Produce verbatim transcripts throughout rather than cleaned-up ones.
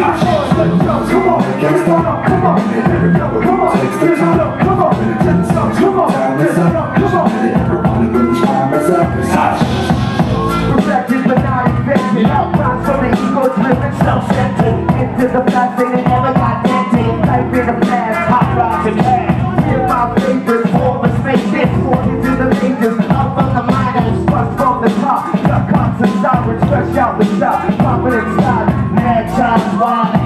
Come on, can't stop, come on. Come on, takes the time, come on. Come on, time is up, come on. Everybody put the time is up. Perfected but not invented. Outbound from the ego driven, self-centered. Into the past, they never got dented. Type in the past, hot rods and cash. Hear my favorites, form a space, this form into the majors. Up from the minors, bust from the top. Cut cops and sirens, fresh out the shop. Popping inside, mad child, wild.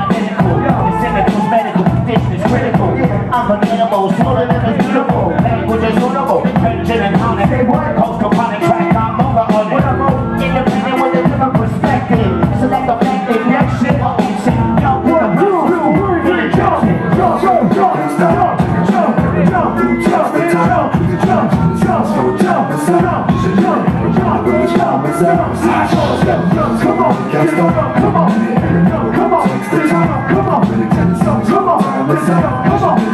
I'm an animal, smaller than a beautiful. Language is suitable, pension and counting. Say what? Coast component track, I'm over on it. When I'm over, independent with a different perspective. Select the fact that next shit, what we say. Jump, jump, jump, jump, jump, jump, jump, jump, jump, jump, jump, come on, can't stop, come on, come on, come on, come on, come on.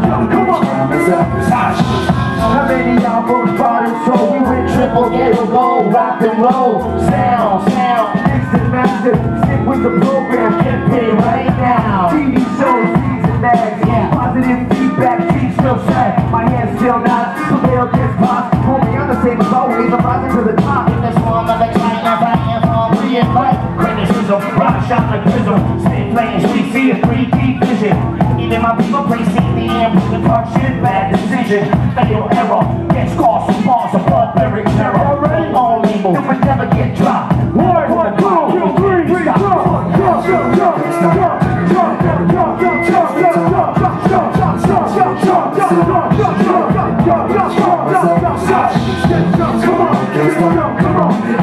How many albums bought and sold? We went triple ghetto gold, rock and roll, sound, sound, mixed and mastered. Stick with the program, get paid right now. T V shows, feeds and mags, yeah. Positive feedback, she's still sad. My hands still not, prevail this box. Homie, I'm the same as always, I'm rising to the top. In this form of excitement, I am on re-invite. Criticism, rock shot like prism. Spin flames, we see a three D vision. Even my people play C D and put the talk shit, bad decision. Fatal error, get scars from bars of barbaric terror. All label, it would never get dropped. One, one, two, two, three, three, jump, jump, jump, jump, jump, jump, jump, jump, jump, jump, jump, jump, jump, jump, come on, come on,